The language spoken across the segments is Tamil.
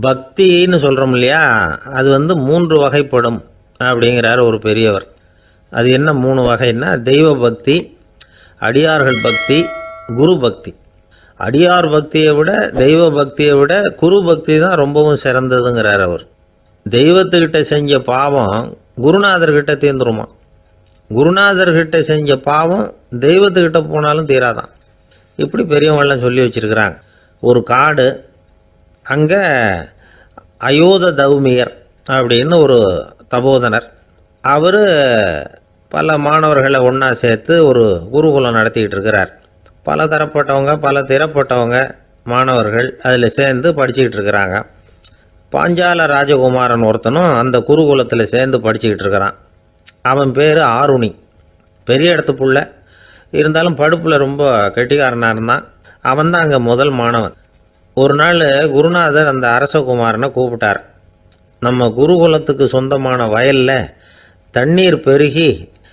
பக்தின்னு சொல்கிறோம் இல்லையா, அது வந்து 3 வகைப்படும் அப்படிங்கிறார் ஒரு பெரியவர். அது என்ன 3 வகைன்னா, தெய்வ பக்தி, அடியார்கள் பக்தி, குரு பக்தி. அடியார் பக்தியை விட தெய்வ பக்தியை விட குரு பக்தி தான் ரொம்பவும் சிறந்ததுங்கிறார் அவர். தெய்வத்துக்கிட்ட செஞ்ச பாவம் குருநாதர்கிட்ட தீர்ந்துருமா, குருநாதர்கிட்ட செஞ்ச பாவம் தெய்வத்துக்கிட்ட போனாலும் தீராதான். இப்படி பெரியவங்களாம் சொல்லி வச்சுருக்கிறாங்க. ஒரு காடு, அங்கே அயோத தௌமியர் அப்படின்னு ஒரு தபோதனர், அவர் பல மாணவர்களை ஒன்றா சேர்த்து ஒரு குருகுலம் நடத்திக்கிட்டு இருக்கிறார். பல தரப்பட்டவங்க பல திறப்பட்டவங்க மாணவர்கள் அதில் சேர்ந்து படிச்சுக்கிட்டு இருக்கிறாங்க. பாஞ்சால ராஜகுமாரன் ஒருத்தனும் அந்த குருகுலத்தில் சேர்ந்து படிச்சுக்கிட்டு இருக்கிறான். அவன் பேர் ஆருணி. பெரிய இடத்து புள்ள, இருந்தாலும் படுப்பில் ரொம்ப கெட்டிக்காரனாக இருந்தான். அவன் தான் அங்கே முதல் மாணவன். ஒரு நாள் குருநாதர் அந்த அரசகுமாரனை கூப்பிட்டார். நம்ம குருகுலத்துக்கு சொந்தமான வயலில் தண்ணீர் பெருகி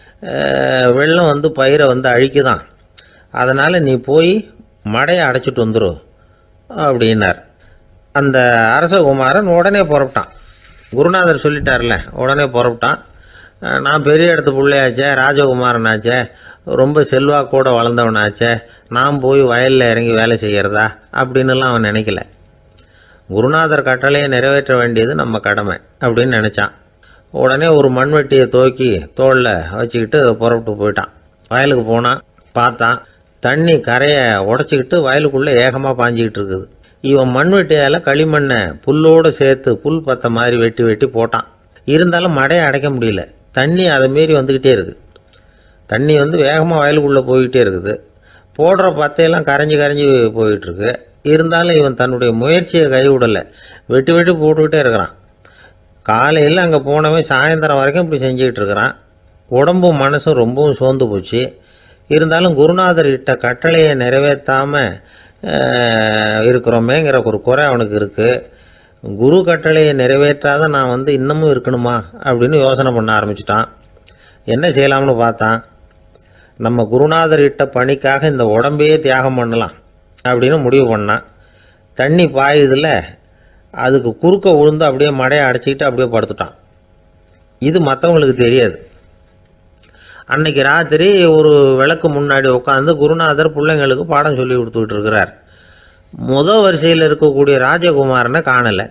வெள்ளம் வந்து பயிரை வந்து அழிக்குதான், அதனால் நீ போய் மடையை அடைச்சிட்டு வந்துரு அப்படின்னார். அந்த அரசகுமாரன் உடனே புறப்பட்டான். குருநாதர் சொல்லிட்டார்ல, உடனே புறப்பட்டான். நான் பெரிய இடத்து பிள்ளையாச்சே, ராஜகுமாரனாச்சே, ரொம்ப செல்வாக்கூட வளர்ந்தவனாச்சே, நான் போய் வயலில் இறங்கி வேலை செய்கிறதா அப்படின்னுலாம் அவன் நினைக்கல. குருநாதர் கட்டளையை நிறைவேற்ற வேண்டியது நம்ம கடமை அப்படின்னு நினச்சான். உடனே ஒரு மண்வெட்டியை தூக்கி தோளில் வச்சுக்கிட்டு புறப்பட்டு போயிட்டான். வயலுக்கு போனான். பார்த்தான், தண்ணி கரையை உடச்சிக்கிட்டு வயலுக்குள்ளே ஏகமாக பாஞ்சிக்கிட்டு இருக்குது. இவன் மண்வெட்டியால் களிமண்ணை புல்லோடு சேர்த்து புல் பற்ற மாதிரி வெட்டி வெட்டி போட்டான். இருந்தாலும் மடையை அடைக்க முடியல. தண்ணி அதை மீறி வந்துக்கிட்டே இருக்குது. தண்ணி வந்து வேகமாக வயலுக்குள்ளே போய்கிட்டே இருக்குது. போடுற பத்தையெல்லாம் கரைஞ்சி கரைஞ்சி போயிட்டுருக்கு. இருந்தாலும் இவன் தன்னுடைய முயற்சியை கைவிடலை. வெட்டி வெட்டி போட்டுக்கிட்டே இருக்கிறான். காலையில் அங்கே போனவன் சாயந்தரம் வரைக்கும் இப்படி செஞ்சுக்கிட்டு இருக்கிறான். உடம்பும் மனசும் ரொம்பவும் சோர்ந்து போச்சு. இருந்தாலும் குருநாதர் இட்ட கட்டளையை நிறைவேற்றாமல் இருக்கிறோமேங்கிற ஒரு குறை அவனுக்கு இருக்குது. குரு கட்டளையை நிறைவேற்றாத நான் வந்து இன்னமும் இருக்கணுமா அப்படின்னு யோசனை பண்ண ஆரம்பிச்சிட்டான். என்ன செய்யலாம்னு பார்த்தான். நம்ம குருநாதர் இட்ட பணிக்காக இந்த உடம்பையே தியாகம் பண்ணலாம் அப்படின்னு முடிவு பண்ணான். தண்ணி பாயுதில் அதுக்கு குறுக்க விழுந்து அப்படியே மடையை அடைச்சிக்கிட்டு அப்படியே படுத்துட்டான். இது மற்றவங்களுக்கு தெரியாது. அன்னைக்கு ராத்திரி ஒரு விளக்கு முன்னாடி உட்காந்து குருநாதர் பிள்ளைங்களுக்கு பாடம் சொல்லி கொடுத்துக்கிட்டு இருக்கிறார். முதல் வரிசையில் இருக்கக்கூடிய ராஜகுமாரனை காணலை.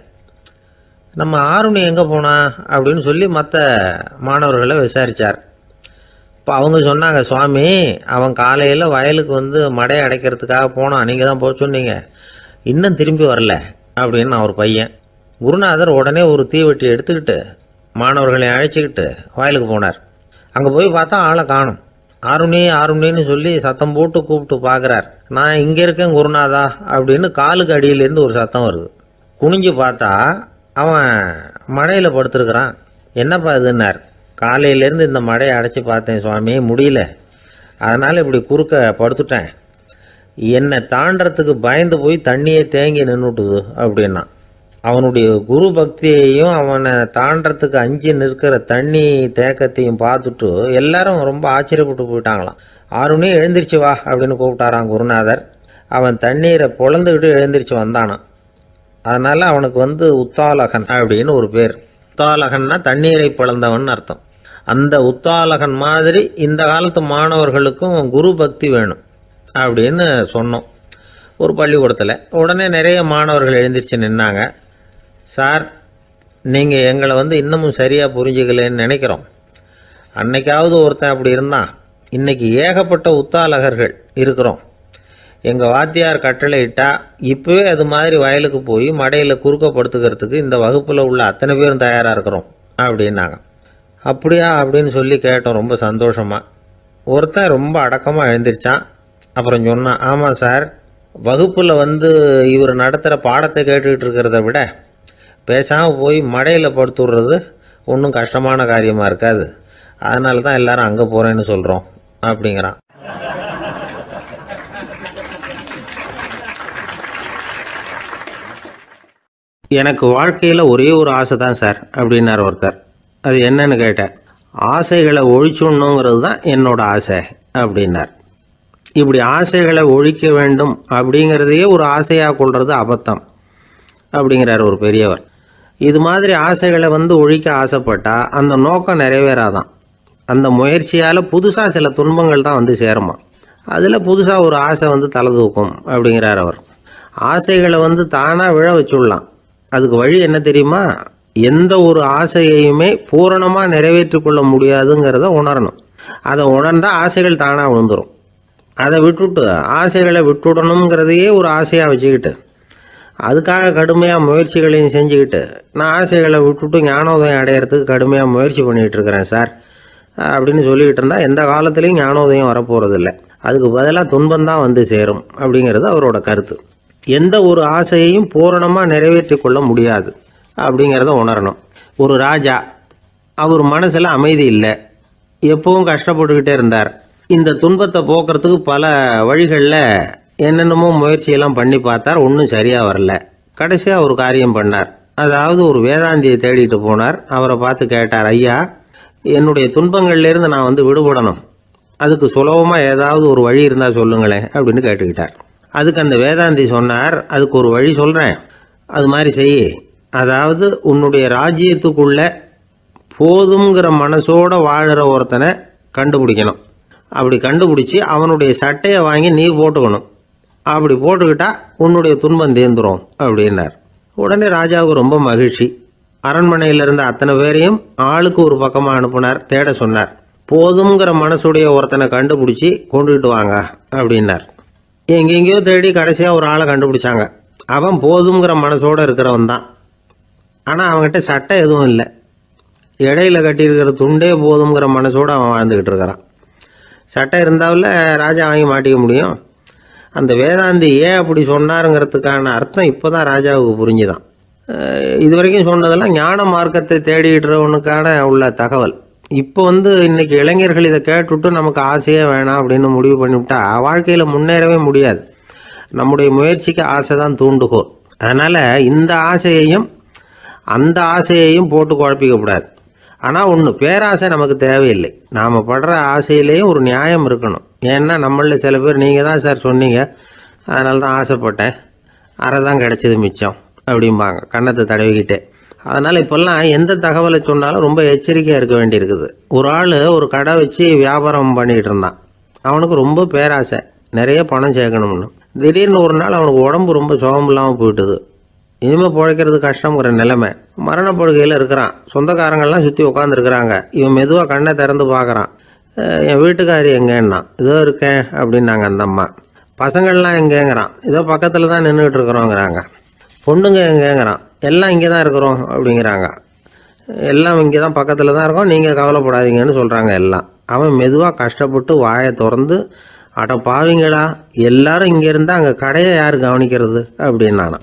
நம்ம ஆருணி எங்கே போனா அப்படின்னு சொல்லி மற்ற மாணவர்களை விசாரித்தார். இப்போ அவங்க சொன்னாங்க, சுவாமி அவன் காலையில் வயலுக்கு வந்து மடையை அடைக்கிறதுக்காக போனான், நீங்கள் தான் போக சொன்னீங்க, இன்னும் திரும்பி வரல அப்படின்னு அவர் பையன். குருநாதர் உடனே ஒரு தீவெட்டி எடுத்துக்கிட்டு மாணவர்களை அழைச்சிக்கிட்டு வயலுக்கு போனார். அங்கே போய் பார்த்தா ஆளை காணும். ஆருணி ஆருணின்னு சொல்லி சத்தம் போட்டு கூப்பிட்டு பார்க்குறார். நான் இங்கே இருக்கேன் குருநாதா அப்படின்னு காலுக்கு அடியிலேருந்து ஒரு சத்தம் வருது. குனிஞ்சு பார்த்தா அவன் மடையில் படுத்துருக்கிறான். என்னப்பா இதுன்னார். காலையிலேருந்து இந்த மடையை அடைச்சி பார்த்தேன் சுவாமி, முடியல, அதனால் இப்படி குறுக்க படுத்துட்டேன். என்னை தாண்டறதுக்கு பயந்து போய் தண்ணியே தேங்கி நின்றுட்டுது அப்படின்னா. அவனுடைய குரு பக்தியையும் அவனை தாண்டறதுக்கு அஞ்சு நிற்கிற தண்ணி தேக்கத்தையும் பார்த்துட்டு எல்லாரும் ரொம்ப ஆச்சரியப்பட்டு போயிட்டாங்களாம். ஆருணி எழுந்திரிச்சு வா அப்படின்னு கூப்பிட்டாரான் குருநாதர். அவன் தண்ணீரை பொழந்துக்கிட்டு எழுந்திரிச்சு வந்தானான். அதனால் அவனுக்கு வந்து உத்தாலகன் அப்படின்னு ஒரு பேர். உத்தாலகன்னா தண்ணீரை பிளந்தவன் அர்த்தம். அந்த உத்தாலகன் மாதிரி இந்த காலத்து மாணவர்களுக்கும் குரு பக்தி வேணும் அப்படின்னு சொன்னோம் ஒரு பள்ளிக்கூடத்தில். உடனே நிறைய மாணவர்கள் எழுந்திரிச்சு நின்னாங்க. சார், நீங்கள் எங்களை வந்து இன்னமும் சரியாக புரிஞ்சுக்கலன்னு நினைக்கிறோம். அன்னைக்காவது ஒருத்தன் அப்படி இருந்தான், இன்றைக்கி ஏகப்பட்ட உத்தாலகர்கள் இருக்கிறோம். எங்கள் வாத்தியார் கட்டளை இட்டால் இப்போவே அது மாதிரி வயலுக்கு போய் மடையில் குறுக்கப்படுத்துக்கிறதுக்கு இந்த வகுப்பில் உள்ள அத்தனை பேரும் தயாராக இருக்கிறோம் அப்படின்னாங்க. அப்படியா அப்படின்னு சொல்லி கேட்டோம் ரொம்ப சந்தோஷமாக. ஒருத்தன் ரொம்ப அடக்கமாக எழுந்திரிச்சான். அப்புறம் சொன்னான், ஆமாம் சார், வகுப்பில் வந்து இவர் நடத்துகிற பாடத்தை கேட்டுக்கிட்டு இருக்கிறத விட பேசாமல் போய் மடையில் படுத்துடுறது ஒன்றும் கஷ்டமான காரியமாக இருக்காது, அதனால தான் எல்லாரும் அங்கே போகிறேன்னு சொல்கிறோம் அப்படிங்கிறான். எனக்கு வாழ்க்கையில் ஒரே ஒரு ஆசை தான் சார் அப்படின்னார் ஒருத்தர். அது என்னன்னு கேட்டேன். ஆசைகளை ஒழிச்சுடணுங்கிறது தான் என்னோட ஆசை அப்படின்னார். இப்படி ஆசைகளை ஒழிக்க வேண்டும் அப்படிங்கிறதையே ஒரு ஆசையாக கொள்வது அபத்தம். அப்படிங்கிறார் ஒரு பெரியவர். இது மாதிரி ஆசைகளை ஒழிக்க ஆசைப்பட்டால் அந்த நோக்கம் நிறைவேறாதான். அந்த முயற்சியால் புதுசாக சில துன்பங்கள் தான் சேருமா. அதில் புதுசாக ஒரு ஆசை தலை தூக்கும் அப்படிங்கிறார் அவர். ஆசைகளை தானாக விழ வச்சுடலாம். அதுக்கு வழி என்ன தெரியுமா? எந்த ஒரு ஆசையையுமே பூரணமாக நிறைவேற்றி கொள்ள முடியாதுங்கிறத உணரணும். அதை உணர்ந்தால் ஆசைகள் தானாக விழுந்துடும். அதை விட்டுட்டு ஆசைகளை விட்டுடணுங்கிறதையே ஒரு ஆசையாக வச்சுக்கிட்டு அதுக்காக கடுமையாக முயற்சிகளையும் செஞ்சுக்கிட்டு நான் ஆசைகளை விட்டுட்டு ஞானோதயம் அடையிறதுக்கு கடுமையாக முயற்சி பண்ணிகிட்டு இருக்கிறேன் சார் அப்படின்னு சொல்லிக்கிட்டு இருந்தால் எந்த காலத்துலேயும் ஞானோதயம் வரப்போகிறதில்ல. அதுக்கு பதிலாக துன்பந்தான் சேரும் அப்படிங்கிறது அவரோட கருத்து. எந்த ஒரு ஆசையையும் பூரணமாக நிறைவேற்றி கொள்ள முடியாது அப்படிங்கிறத உணரணும். ஒரு ராஜா, அவர் மனசில் அமைதி இல்லை, எப்பவும் கஷ்டப்பட்டுக்கிட்டே இருந்தார். இந்த துன்பத்தை போக்குறதுக்கு பல வழிகளில் என்னென்னமோ முயற்சியெல்லாம் பண்ணி பார்த்தார். ஒன்றும் சரியாக வரல. கடைசியாக ஒரு காரியம் பண்ணார். அதாவது ஒரு வேதாந்தியை தேடிட்டு போனார். அவரை பார்த்து கேட்டார், ஐயா, என்னுடைய துன்பங்கள்லேருந்து நான் விடுபடணும், அதுக்கு சுலபமாக ஏதாவது ஒரு வழி இருந்தால் சொல்லுங்களேன் அப்படின்னு கேட்டுக்கிட்டார். அதுக்கு அந்த வேதாந்தி சொன்னார், அதுக்கு ஒரு வழி சொல்கிறேன், அது மாதிரி செய். அதாவது உன்னுடைய ராஜ்யத்துக்குள்ளே போதுங்கிற மனசோடு வாழ்கிற ஒருத்தனை கண்டுபிடிக்கணும். அப்படி கண்டுபிடிச்சி அவனுடைய சட்டையை வாங்கி நீ போட்டுக்கணும். அப்படி போட்டுக்கிட்டா உன்னுடைய துன்பம் தீர்ந்துடும் அப்படின்னார். உடனே ராஜாவுக்கு ரொம்ப மகிழ்ச்சி. அரண்மனையில் இருந்த அத்தனை பேரையும் ஆளுக்கு ஒரு பக்கமாக அனுப்புனார். தேட சொன்னார். போதுங்கிற மனசுடைய ஒருத்தனை கண்டுபிடிச்சி கொண்டுகிட்டு வாங்க அப்படின்னார். எங்கெங்கேயோ தேடி கடைசியாக ஒரு ஆளை கண்டுபிடிச்சாங்க. அவன் போதுங்கிற மனசோடு இருக்கிறவன் தான். ஆனால் அவன்கிட்ட சட்டை எதுவும் இல்லை. இடையில கட்டியிருக்கிற துண்டே போதுங்கிற மனசோடு அவன் வாழ்ந்துக்கிட்டு இருக்கிறான். சட்டை இருந்தாவில் ராஜா வாங்கி மாட்டிக்க முடியும். அந்த வேதாந்தி ஏன் அப்படி சொன்னாருங்கிறதுக்கான அர்த்தம் இப்போ தான் ராஜாவுக்கு புரிஞ்சுதான். இது வரைக்கும் சொன்னதெல்லாம் ஞான மார்க்கத்தை தேடிடுறவனுக்கான உள்ள தகவல். இப்போ இன்றைக்கி இளைஞர்கள் இதை கேட்டுவிட்டு நமக்கு ஆசையே வேணாம் அப்படின்னு முடிவு பண்ணிவிட்டா வாழ்க்கையில் முன்னேறவே முடியாது. நம்முடைய முயற்சிக்கு ஆசை தான் தூண்டுகோல். அதனால் இந்த ஆசையையும் அந்த ஆசையையும் போட்டு குழப்பிக்கக்கூடாது. ஆனால் ஒன்று, பேராசை நமக்கு தேவையில்லை. நாம் படுற ஆசையிலேயும் ஒரு நியாயம் இருக்கணும். ஏன்னா நம்மளில் சில பேர் நீங்கள் தான் சார் சொன்னீங்க, அதனால தான் ஆசைப்பட்டேன், அரை தான் கிடச்சிது மிச்சம் அப்படிம்பாங்க கன்னத்தை தடவிக்கிட்டே. அதனால் இப்போல்லாம் எந்த தகவலை சொன்னாலும் ரொம்ப எச்சரிக்கையாக இருக்க வேண்டியிருக்குது. ஒரு ஆள் ஒரு கடை வச்சு வியாபாரம் பண்ணிக்கிட்டு இருந்தான். அவனுக்கு ரொம்ப பேராசை, நிறைய பணம் சேர்க்கணும்னு. திடீர்னு ஒரு நாள் அவனுக்கு உடம்பு ரொம்ப சுகம் இல்லாமல் போயிட்டுது. இனிமேல் பிழைக்கிறது கஷ்டங்கிற நிலைமை. மரணப்படுகையில் இருக்கிறான். சொந்தக்காரங்கள்லாம் சுற்றி உட்காந்துருக்குறாங்க. இவன் மெதுவாக கண்ணை திறந்து பார்க்குறான். என் வீட்டுக்காரி எங்கேன்னா, இதோ இருக்கேன் அப்படின்னாங்க அந்த அம்மா. பசங்கள்லாம் எங்கேங்கிறான். இதோ பக்கத்தில் தான் நின்றுக்கிட்டு இருக்கிறோங்கிறாங்க. பொண்ணுங்க எங்கேங்கிறான். எல்லாம் இங்கே தான் இருக்கிறோம் அப்படிங்கிறாங்க. எல்லாம் இங்கே தான் பக்கத்தில் தான் இருக்கோம், நீங்கள் கவலைப்படாதீங்கன்னு சொல்கிறாங்க எல்லாம். அவன் மெதுவாக கஷ்டப்பட்டு வாயை திறந்து, அட பாவிங்களா, எல்லாரும் இங்கே இருந்தால் அங்கே கடையை யார் கவனிக்கிறது அப்படின்னானா.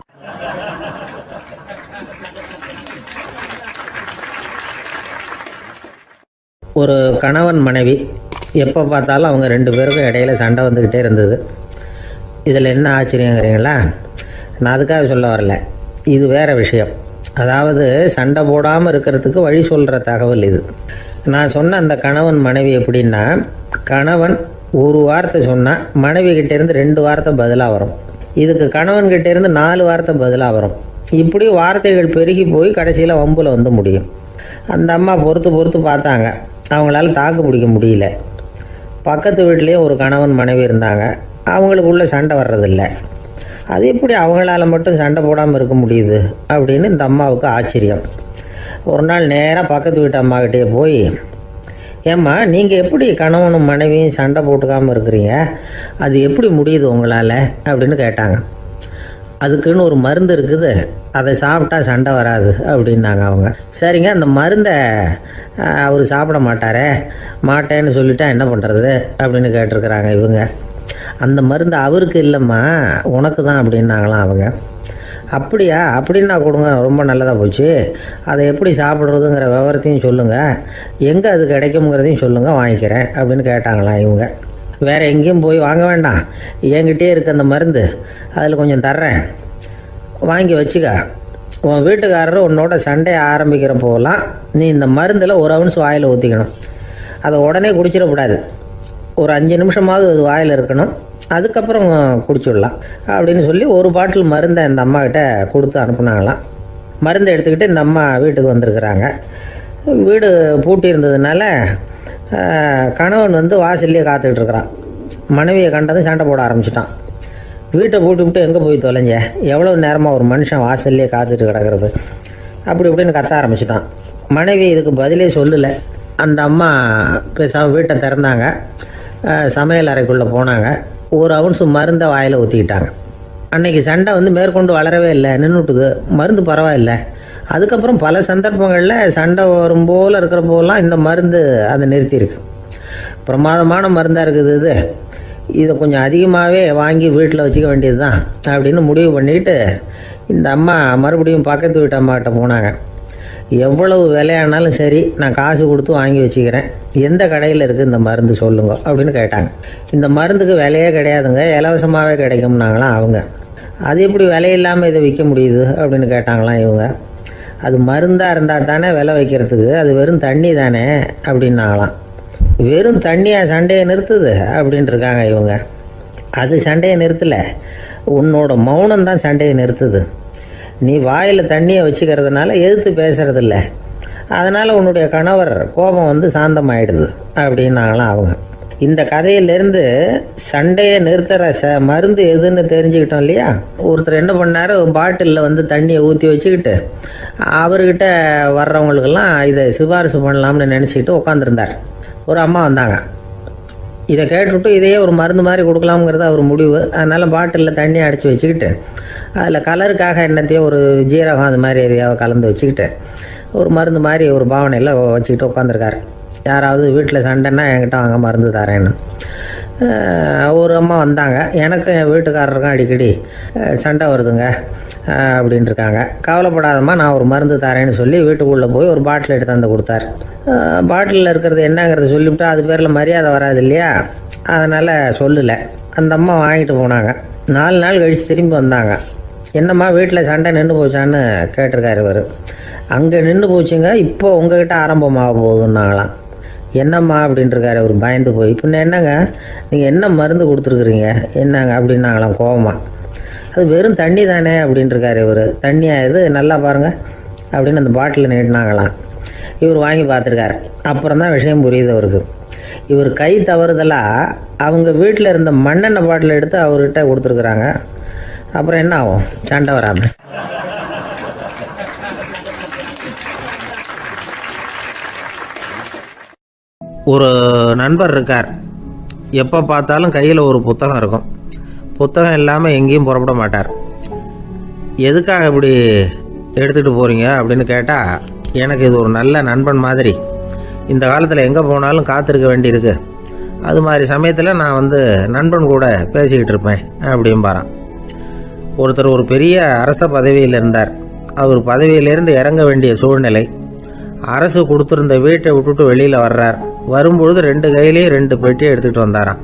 ஒரு கணவன் மனைவி எப்போ பார்த்தாலும் அவங்க ரெண்டு பேருக்கும் இடையில சண்டை வந்துக்கிட்டே இருந்தது. இதில் என்ன ஆச்சரியங்கிறீங்களா? நான் அதுக்காக சொல்ல வரல, இது வேறு விஷயம். அதாவது சண்டை போடாமல் இருக்கிறதுக்கு வழி சொல்கிற தகவல் இது. நான் சொன்ன அந்த கணவன் மனைவி எப்படின்னா, கணவன் ஒரு வார்த்தை சொன்னால் மனைவி கிட்டேருந்து 2 வார்த்தை பதிலாக வரும். இதுக்கு கணவன்கிட்டேருந்து 4 வார்த்தை பதிலாக வரும். இப்படி வார்த்தைகள் பெருகி போய் கடைசியில் வம்பில் முடியும். அந்த அம்மா பொறுத்து பார்த்தாங்க. அவங்களால தாக்கு பிடிக்க முடியல. பக்கத்து வீட்லேயும் ஒரு கணவன் மனைவி இருந்தாங்க. அவங்களுக்குள்ளே சண்டை வர்றதில்லை. அது எப்படி அவங்களால மட்டும் சண்டை போடாமல் இருக்க முடியுது அப்படின்னு இந்த அம்மாவுக்கு ஆச்சரியம். ஒரு நாள் நேராக பக்கத்து வீட்டு அம்மாக்கிட்டே போய், ஏம்மா, நீங்கள் எப்படி கணவனும் மனைவியும் சண்டை போட்டுக்காமல் இருக்கிறீங்க, அது எப்படி முடியுது உங்களால் அப்படின்னு கேட்டாங்க. அதுக்குன்னு ஒரு மருந்து இருக்குது, அதை சாப்பிட்டா சண்டை வராது அப்படின்னாங்க அவங்க. சரிங்க, அந்த மருந்தை அவர் சாப்பிட மாட்டேன்னு சொல்லிட்டா என்ன பண்ணுறது அப்படின்னு கேட்டிருக்கிறாங்க இவங்க. அந்த மருந்து அவருக்கு இல்லைம்மா, உனக்கு தான் அப்படின்னாங்களாம் அவங்க. அப்படியா? அப்படின்னா கொடுங்க, ரொம்ப நல்லதாக போச்சு. அதை எப்படி சாப்பிட்றதுங்கிற விவரத்தையும் சொல்லுங்கள், எங்கே அது கிடைக்குங்கிறதையும் சொல்லுங்கள், வாங்கிக்கிறேன் அப்படின்னு கேட்டாங்களாம் இவங்க. வேறு எங்கேயும் போய் வாங்க வேண்டாம், என்கிட்டே இருக்க அந்த மருந்து அதில் கொஞ்சம் தர்றேன், வாங்கி வச்சுக்க. உன் வீட்டுக்காரர் உன்னோட சண்டையை ஆரம்பிக்கிறப்போலாம் நீ இந்த மருந்தில் ஒரு அவுன்ஸ் வாயில் ஊற்றிக்கணும். அதை உடனே குடிச்சிடக்கூடாது. ஒரு 5 நிமிஷமாவது அது வாயில் இருக்கணும். அதுக்கப்புறம் குடிச்சுடலாம் அப்படின்னு சொல்லி ஒரு பாட்டில் மருந்தை இந்த அம்மாக்கிட்ட கொடுத்து அனுப்புனாங்களாம். மருந்தை எடுத்துக்கிட்டு இந்த அம்மா வீட்டுக்கு வந்திருக்கிறாங்க. வீடு பூட்டி இருந்ததுனால கணவன் வந்து வாசல்லையே காத்துக்கிட்டு இருக்கிறான். மனைவியை கண்டதும் சண்டை போட ஆரம்பிச்சிட்டான். வீட்டை பூட்டி விட்டு எங்கே போய் தொலைஞ்ச, எவ்வளோ நேரமாக ஒரு மனுஷன் வாசல்லையே காத்துட்டு கிடக்கிறது அப்படி இப்படின்னு கத்த ஆரம்பிச்சிட்டான். மனைவி இதுக்கு பதிலே சொல்லலை. அந்த அம்மா பேசாமல் வீட்டை திறந்தாங்க. சமையல் அறைக்குள்ளே போனாங்க. ஒரு அவுன்ஸு மருந்தை வாயில் ஊற்றிக்கிட்டாங்க. அன்றைக்கி சண்டை வந்து மேற்கொண்டு வளரவே இல்லை, நின்றுட்டுது. மருந்து பரவாயில்லை. அதுக்கப்புறம் பல சந்தர்ப்பங்களில் சண்டை வரும் போல் இருக்கிற போலாம் இந்த மருந்து அதை நிறுத்தியிருக்கு. பிரமாதமான மருந்தாக இருக்குது இதை கொஞ்சம் அதிகமாகவே வாங்கி வீட்டில் வச்சுக்க வேண்டியது தான் அப்படின்னு முடிவு பண்ணிவிட்டு இந்த அம்மா மறுபடியும் பக்கத்து வீட்டு அம்மாக்கிட்ட போனாங்க. எவ்வளவு விலையானாலும் சரி, நான் காசு கொடுத்து வாங்கி வச்சுக்கிறேன், எந்த கடையில் இருக்குது இந்த மருந்து சொல்லுங்க அப்படின்னு கேட்டாங்க. இந்த மருந்துக்கு விலையே கிடையாதுங்க, இலவசமாகவே கிடைக்கும்னாங்களாம் அவங்க. அது எப்படி விலையில்லாமல் இதை விற்க முடியுது அப்படின்னு கேட்டாங்களாம் இவங்க. அது மருந்தாக இருந்தால் தானே விலை வைக்கிறதுக்கு, அது வெறும் தண்ணி தானே அப்படின்னாங்களாம். வெறும் தண்ணியாக சண்டையை நிறுத்துது அப்படின்ட்டு இருக்காங்க இவங்க. அது சண்டையை நிறுத்தலை, உன்னோட மௌனம் தான் சண்டையை நிறுத்துது. நீ வாயில் தண்ணியை வச்சுக்கிறதுனால எதிர்த்து பேசுறதில்ல, அதனால் உன்னுடைய கணவர் கோபம் வந்து சாந்தமாயிடுது அப்படின்னாங்களாம் அவங்க. இந்த கதையிலேருந்து சண்டையை நிறுத்துகிற மருந்து எதுன்னு தெரிஞ்சுக்கிட்டோம் இல்லையா. ஒருத்தர் என்ன பண்ணார், பாட்டிலில் வந்து தண்ணியை ஊற்றி வச்சுக்கிட்டு அவர்கிட்ட வர்றவங்களுக்கெல்லாம் இதை சிபாரிசு பண்ணலாம்னு நினச்சிக்கிட்டு உட்காந்துருந்தார். ஒரு அம்மா வந்தாங்க. இதை கேட்டுவிட்டு இதையே ஒரு மருந்து மாதிரி கொடுக்கலாம்ங்கிறது அவர் முடிவு. அதனால் பாட்டிலில் தண்ணி அடைச்சி வச்சுக்கிட்டு அதில் கலருக்காக என்னத்தையோ ஒரு ஜீரகம் அது மாதிரி எதையாவது கலந்து வச்சுக்கிட்டு ஒரு மருந்து மாதிரி ஒரு பாவனையில் வச்சுக்கிட்டு உட்காந்துருக்காரு. யாராவது வீட்டில் சண்டைன்னா என்கிட்ட வாங்க மருந்து தரேன்னு. ஒரு அம்மா வந்தாங்க. எனக்கும் என் வீட்டுக்காரருக்கும் அடிக்கடி சண்டை வருதுங்க அப்படின்ட்டு இருக்காங்க. கவலைப்படாதம்மா, நான் ஒரு மருந்து தரேன்னு சொல்லி வீட்டுக்குள்ளே போய் ஒரு பாட்டில் எடுத்து வந்து கொடுத்தார். பாட்டிலில் இருக்கிறது என்னங்கிறத சொல்லிவிட்டு அது பேரில் மரியாதை வராது இல்லையா, அதனால் சொல்லலை. அந்த அம்மா வாங்கிட்டு போனாங்க. 4 நாள் கழித்து திரும்பி வந்தாங்க. என்னம்மா வீட்டில் சண்டை நின்று போச்சான்னு கேட்டிருக்காரு இவர். அங்கே நின்று போச்சுங்க, இப்போ உங்ககிட்ட ஆரம்பமாக போகுதுன்னாங்களாம். என்னம்மா அப்படின்ட்டுருக்காரு அவர் பயந்து போய். பின்ன என்னங்க, நீங்கள் என்ன மருந்து கொடுத்துருக்குறீங்க என்னங்க அப்படின்னாங்களாம் கோவமாக. அது வெறும் தண்ணி தானே அப்படின்ட்டுருக்காரு இவர். தண்ணியாக இது நல்லா பாருங்கள் அப்படின்னு அந்த பாட்டிலில் நீட்டினாங்களாம். இவர் வாங்கி பார்த்துருக்காரு. அப்புறம் தான் விஷயம் புரியுது அவருக்கு. இவர் கை தவறுதலாக அவங்க வீட்டில் இருந்த மண்ணெண்ணெய் பாட்டில் எடுத்து அவர்கிட்ட கொடுத்துருக்குறாங்க. அப்புறம் என்ன ஆகும், சண்டை வராமல். ஒரு நண்பர் இருக்கார். எப்போ பார்த்தாலும் கையில் ஒரு புத்தகம் இருக்கும். புத்தகம் இல்லாமல் எங்கேயும் புறப்பட மாட்டார். எதுக்காக இப்படி எடுத்துகிட்டு போகிறீங்க அப்படின்னு கேட்டால், எனக்கு இது ஒரு நல்ல நண்பன் மாதிரி, இந்த காலத்தில் எங்கே போனாலும் காத்திருக்க வேண்டியிருக்கு, அது மாதிரி சமயத்தில் நான் வந்து நண்பன் கூட பேசிக்கிட்டு இருப்பேன் அப்படிம்பாரான். ஒருத்தர் ஒரு பெரிய அரச பதவியில் இருந்தார். அவர் பதவியிலேருந்து இறங்க வேண்டிய சூழ்நிலை. அரசு கொடுத்துருந்த வீட்டை விட்டுட்டு வெளியில் வர்றார். வரும்பொழுது 2 கையிலையும் 2 பெட்டியை எடுத்துகிட்டு வந்தாராம்.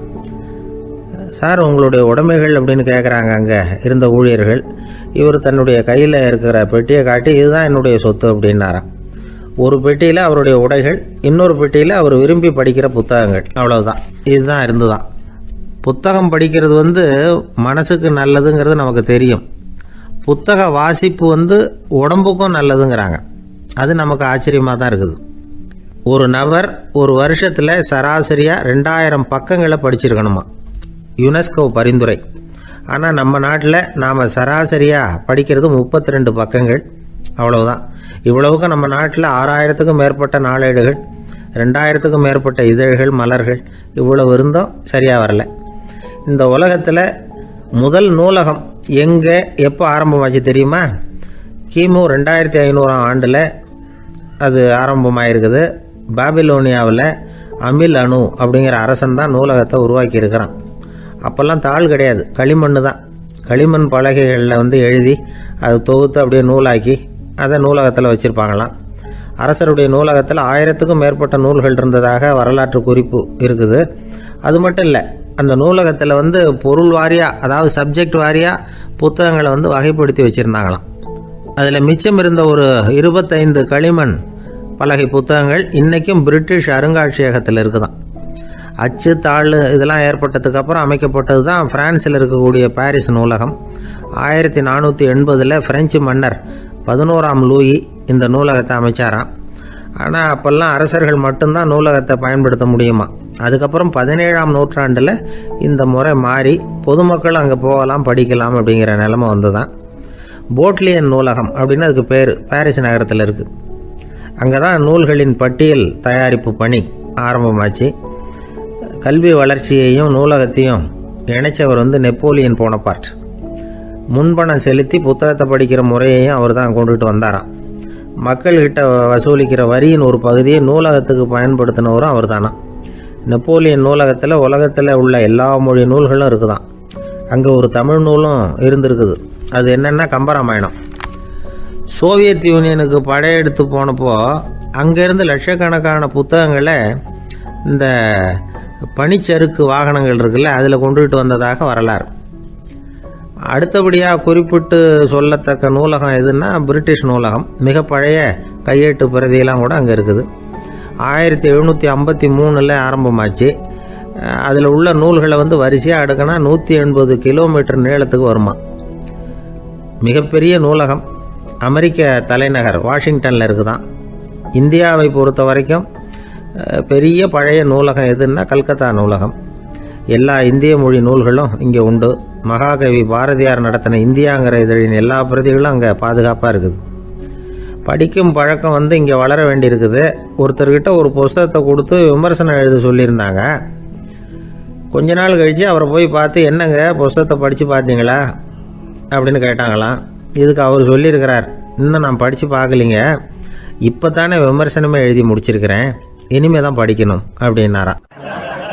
சார், உங்களுடைய உடைமைகள் அப்படின்னு கேட்குறாங்க அங்கே இருந்த ஊழியர்கள். இவர் தன்னுடைய கையில் இருக்கிற பெட்டியை காட்டி, இதுதான் என்னுடைய சொத்து அப்படின்னாராம். ஒரு பெட்டியில் அவருடைய உடைகள், இன்னொரு பெட்டியில் அவர் விரும்பி படிக்கிற புத்தகங்கள். அவ்வளவுதான். இதுதான் இருந்துதான். புத்தகம் படிக்கிறது வந்து மனசுக்கு நல்லதுங்கிறது நமக்கு தெரியும். புத்தக வாசிப்பு வந்து உடம்புக்கும் நல்லதுங்கிறாங்க. அது நமக்கு ஆச்சரியமாக தான் இருக்குது. ஒரு நபர் ஒரு வருஷத்தில் சராசரியாக 2000 பக்கங்களை படிச்சிருக்கணுமா, யுனெஸ்கோ பரிந்துரை. ஆனால் நம்ம நாட்டில் நாம் சராசரியாக படிக்கிறது 32 பக்கங்கள். அவ்வளவுதான். இவ்வளவுக்கு நம்ம நாட்டில் 6000த்துக்கும் மேற்பட்ட நாளேடுகள், 2000த்துக்கும் மேற்பட்ட இதழ்கள், மலர்கள், இவ்வளவு இருந்தும் சரியாக வரல. இந்த உலகத்தில் முதல் நூலகம் எங்கே எப்போ ஆரம்பமாச்சு தெரியுமா? கிமு 2500ஆம் ஆண்டில் அது ஆரம்பமாயிருக்குது. பாபிலோனியாவில் அமில் அணு அப்படிங்கிற அரசன் தான் நூலகத்தை உருவாக்கி இருக்கிறான். அப்போல்லாம் தாள் கிடையாது, களிமண் தான். களிமண் பலகைகளில் வந்து எழுதி அது தொகுத்து அப்படியே நூலாக்கி அதை நூலகத்தில் வச்சுருப்பாங்களாம். அரசருடைய நூலகத்தில் 1000த்துக்கும் மேற்பட்ட நூல்கள் இருந்ததாக வரலாற்று குறிப்பு இருக்குது. அது மட்டும் இல்லை, அந்த நூலகத்தில் வந்து பொருள் வாரியாக, அதாவது சப்ஜெக்ட் வாரியாக புத்தகங்களை வந்து வகைப்படுத்தி வச்சுருந்தாங்களாம். அதில் மிச்சம் இருந்த ஒரு 25 களிமண் பலகை புத்தகங்கள் இன்றைக்கும் பிரிட்டிஷ் அருங்காட்சியகத்தில் இருக்குதான். அச்சு தாள் இதெல்லாம் ஏற்பட்டதுக்கப்புறம் அமைக்கப்பட்டது தான் பிரான்சில் இருக்கக்கூடிய பாரிஸ் நூலகம். 1480 பிரெஞ்சு மன்னர் 11ஆம் லூயி இந்த நூலகத்தை அமைச்சாராம். ஆனால் அப்போல்லாம் அரசர்கள் மட்டும்தான் நூலகத்தை பயன்படுத்த முடியுமா. அதுக்கப்புறம் 17ஆம் நூற்றாண்டில் இந்த முறை மாறி பொதுமக்கள் அங்கே போகலாம், படிக்கலாம் அப்படிங்கிற நிலைமை வந்து தான் போட்லியன் நூலகம் அப்படின்னு அதுக்கு பேர் பாரிஸ் நகரத்தில் இருக்குது. அங்கே தான் நூல்களின் பட்டியல் தயாரிப்பு பணி ஆரம்பமாச்சு. கல்வி வளர்ச்சியையும் நூலகத்தையும் இணைச்சவர் வந்து நெப்போலியன் போனபார்ட். முன்பணம் செலுத்தி புத்தகத்தை படிக்கிற முறையையும் அவர் தான் கொண்டுட்டு வந்தாராம். மக்கள்கிட்ட வசூலிக்கிற வரியின் ஒரு பகுதியை நூலகத்துக்கு பயன்படுத்தினவரும் அவர் தானா. நெப்போலியன் நூலகத்தில் உலகத்தில் உள்ள எல்லா மொழி நூல்களும் இருக்குதான். அங்கே ஒரு தமிழ் நூலும் இருந்திருக்குது. அது என்னென்னா கம்பராமாயணம். சோவியத் யூனியனுக்கு படையெடுத்து போனப்போ அங்கேருந்து லட்சக்கணக்கான புத்தகங்களை இந்த பனிச்சறுக்கு வாகனங்கள் இருக்குல்ல அதில் கொண்டுகிட்டு வந்ததாக வரலாறு. அடுத்தபடியாக குறிப்பிட்டு சொல்லத்தக்க நூலகம் எதுன்னா பிரிட்டிஷ் நூலகம். மிக பழைய கையெழுத்து பிரதியெல்லாம் கூட அங்கே இருக்குது. 1753 ஆரம்பமாச்சு. அதில் உள்ள நூல்களை வந்து வரிசையாக அடுக்கினா 180 கிலோமீட்டர் நீளத்துக்கு வருமா. மிகப்பெரிய நூலகம் அமெரிக்க தலைநகர் வாஷிங்டனில் இருக்குதான். இந்தியாவை பொறுத்த வரைக்கும் பெரிய பழைய நூலகம் எதுன்னா கல்கத்தா நூலகம். எல்லா இந்திய மொழி நூல்களும் இங்கே உண்டு. மகாகவி பாரதியார் நடத்தின இந்தியாங்கிற இதழின் எல்லா பிரதிகளும் அங்கே பாதுகாப்பாக இருக்குது. படிக்கும் பழக்கம் வந்து இங்கே வளர வேண்டியிருக்குது. ஒருத்தர்கிட்ட ஒரு புஸ்தகத்தை கொடுத்து விமர்சனம் எழுத சொல்லியிருந்தாங்க. கொஞ்ச நாள் கழித்து அவரை போய் பார்த்து, என்னங்க புஸ்தகத்தை படித்து பார்த்தீங்களா அப்படின்னு கேட்டாங்களாம். இதுக்கு அவர் சொல்லியிருக்கிறார், இன்னும் நான் படித்து பார்க்கலிங்க, இப்போ தானே விமர்சனமே எழுதி முடிச்சிருக்கிறேன், இனிமேல் தான் படிக்கணும் அப்படின்னாராம்.